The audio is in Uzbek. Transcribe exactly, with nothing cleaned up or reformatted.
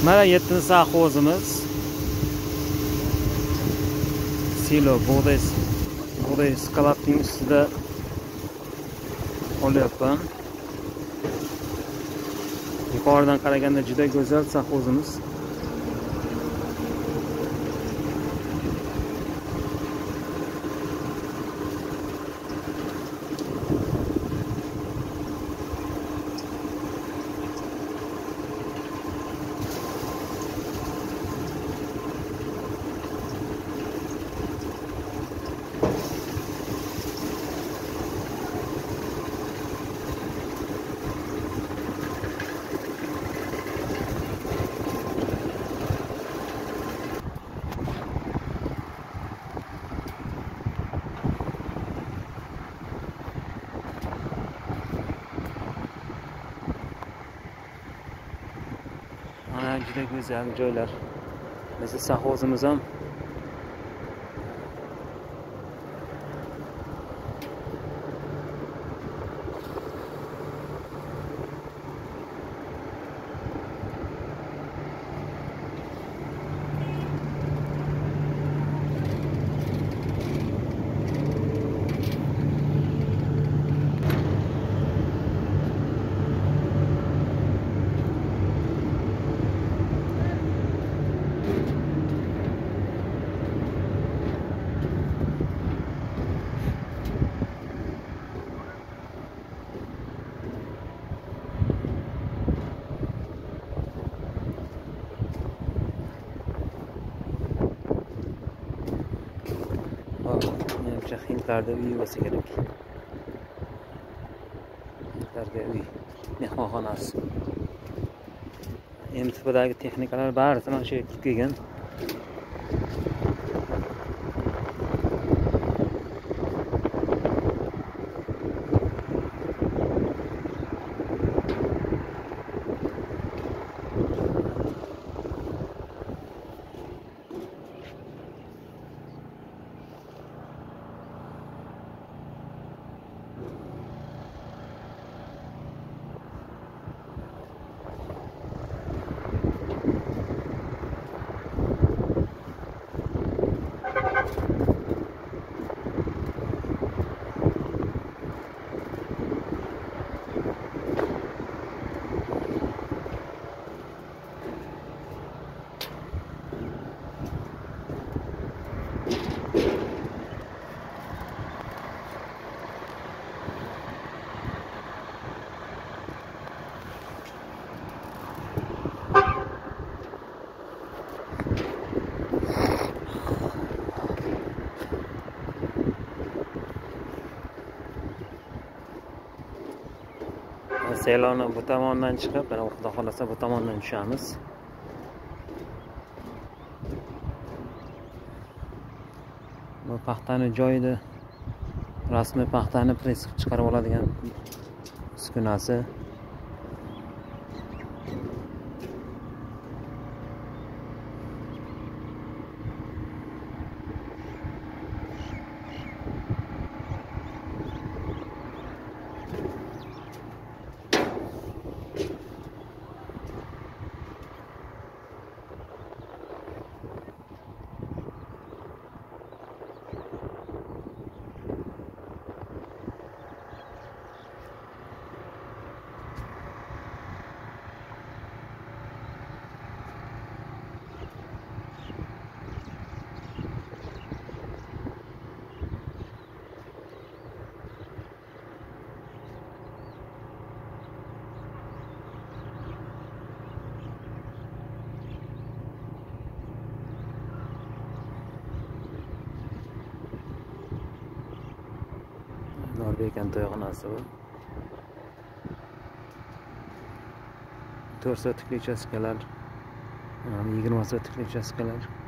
Mana yettinchi sahvozimiz. Silo bug'doy bug'doy skalapning ustida olyapman. Yuqoridan qaraganda juda go'zal sahvozimiz. Mana juda go'zal joylar. Bizni sahvozimiz ham menimcha hindlarda uy bo'lsa kerak. Hindlarga uy, mehmonxonasi. M T P'dagi texnikalar bari mana shu yerga kelgan. Seloni bu tomondan chiqib, mana xudo xolasa bu tomondan tushamiz. Bu paxtani joyida rasmiy paxtani press qilib chiqarib oladigan uskunasi. Norvegian to'yxonasi bu. to'rt soatlik uchastkalar, yigirma soatlik uchastkalar.